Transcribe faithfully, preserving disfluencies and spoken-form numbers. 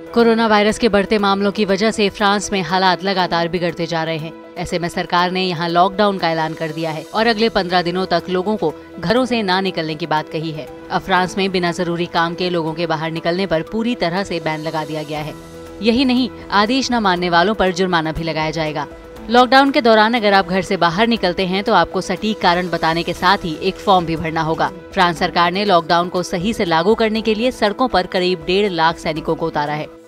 Corona virus के बढ़ते मामलों की वजह से फ्रांस में हालात लगातार बिगड़ते जा रहे हैं। ऐसे में सरकार ने यहां लॉकडाउन का ऐलान कर दिया है और अगले पंद्रह दिनों तक लोगों को घरों से ना निकलने की बात कही है। अब फ्रांस में बिना जरूरी काम के लोगों के बाहर निकलने पर पूरी तरह से बैन लगा दिया गया है। यही नहीं, आदेश न मानने वालों पर जुर्माना भी लगाया जाएगा। लॉकडाउन के दौरान अगर आप घर से बाहर निकलते हैं तो आपको सटीक कारण बताने के साथ ही एक फॉर्म भी भरना होगा। फ्रांस सरकार ने लॉकडाउन को सही से लागू करने के लिए सड़कों पर करीब डेढ़ लाख सैनिकों को उतारा है।